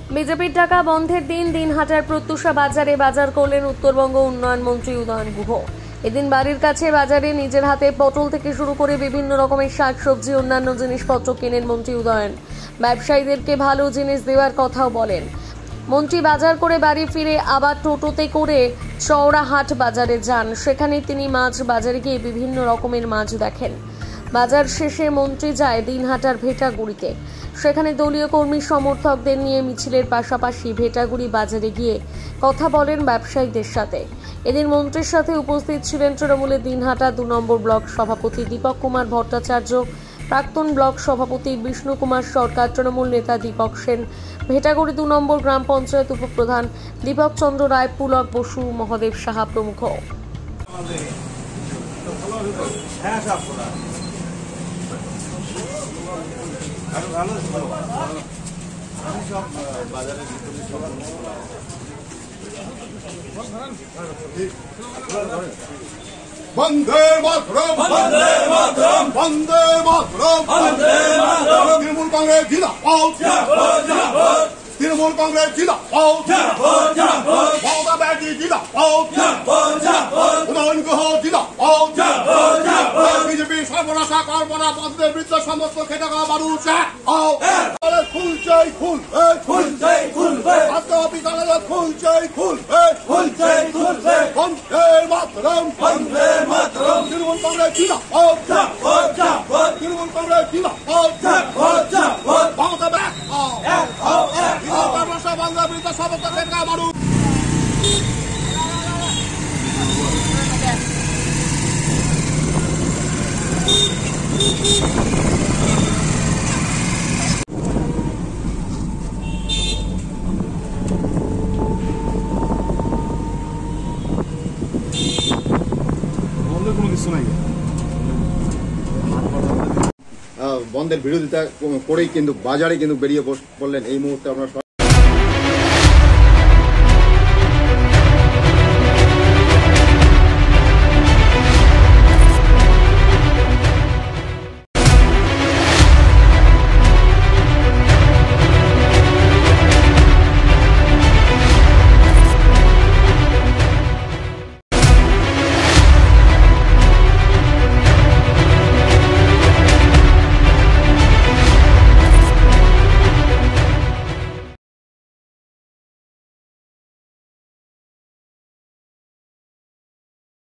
বিজেপির টাকা বন্ধের দিন দিনহাটার প্রত্যুষা বাজারে বাজার করলেন উত্তরবঙ্গ উন্নয়ন মন্ত্রী উদয়ন গুহ। এদিন বাড়ির কাছে বাজারে নিজের হাতে পটল থেকে শুরু করে বিভিন্ন রকমের শাকসবজি অন্যান্য জিনিসপত্র কেনেন মন্ত্রী উদয়ন। ব্যবসায়ীদেরকে ভালো জিনিস দেওয়ার কথাও বলেন মন্ত্রী। বাজার করে বাড়ি ফিরে আবার টোটোতে করে চওড়াহাট বাজারে যান। সেখানে তিনি মাছ বাজারে গিয়ে বিভিন্ন রকমের মাছ দেখেন। বাজার শেষে মন্ত্রী যায় দিনহাটার ভেটাগুড়িতে। সেখানে দলীয় কর্মী সমর্থকদের নিয়ে মিছিলের পাশাপাশি ভেটাগুড়ি বাজারে গিয়ে কথা বলেন ব্যবসায়ীদের সাথে। এদিন মন্ত্রীর সাথে উপস্থিত ছিলেন তৃণমূলের দিনহাটা ২ নম্বর ব্লক সভাপতি দীপক কুমার ভট্টাচার্য, প্রাক্তন ব্লক সভাপতি বিষ্ণু কুমার সরকার, তৃণমূল নেতা দীপক সেন, ভেটাগুড়ি ২ নম্বর গ্রাম পঞ্চায়েত উপপ্রধান দীপক চন্দ্র রায়, পুলক বসু, মহাদেব সাহা প্রমুখ। বন্দে মাতরম, বন্দে মাতরম, বন্দে মাতরম, বন্দে মাতরম। তৃণমূল কংগ্রেস জিন্দাবাদ, জিন্দাবাদ। তৃণমূল কংগ্রেস জিন্দাবাদ, জিন্দাবাদ। মমতা ব্যানার্জি জিন্দাবাদ, জিন্দাবাদ। উদয়ন গুহ জিন্দাবাদ, জিন্দাবাদ। বিজেপি সর্বনাশা কর্মনা পথের বিরুদ্ধে সমস্ত খেটে খাওয়া মানুষ ফুল চাই ফুল, ফুল চাই ফুল। রাষ্ট্রপতি কালাজাত ফুল চাই ফুল, ফুল চাই ফুল। বন্দে মাতরম, বন্দে মাতরম। তৃণমূল কংগ্রেস জিন্দাবাদ, জিন্দাবাদ। তৃণমূল কংগ্রেস জিন্দাবাদ, জিন্দাবাদ। মমতা ব্যানার্জি সর্বনাশা বাংলা বিরুদ্ধে সমস্ত খেটে খাওয়া মানুষ। বন্ধের বিরোধিতা করেই কিন্তু বাজারে কিন্তু বেরিয়ে পড়লেন এই মুহূর্তে আমরা।